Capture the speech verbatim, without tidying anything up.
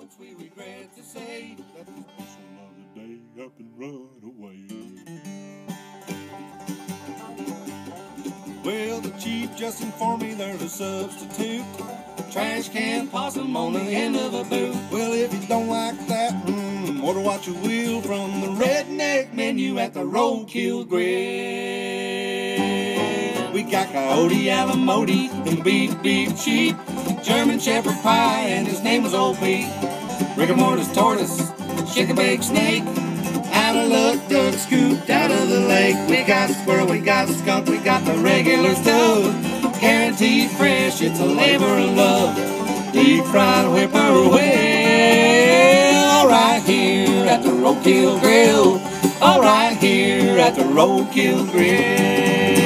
folks, we regret to say that this special other day up and run away. Well, the chief just informed me there's a substitute, trash can possum on the end of a boot. Well, if you don't like that, mm, order what you will from the redneck menu at the Roadkill Grill. We got coyote, alamoti, and beef, beef, sheep, German shepherd pie, and his name was Old Pete. Rigor mortis tortoise, shake-a-bake snake, out of luck duck scooped out of the lake. We got squirrel, we got skunk, we got the regular stuff, guaranteed fresh, it's a labor of love. Deep fried whippoorwill, all right here at the Roadkill Grill, all right here at the Roadkill Grill.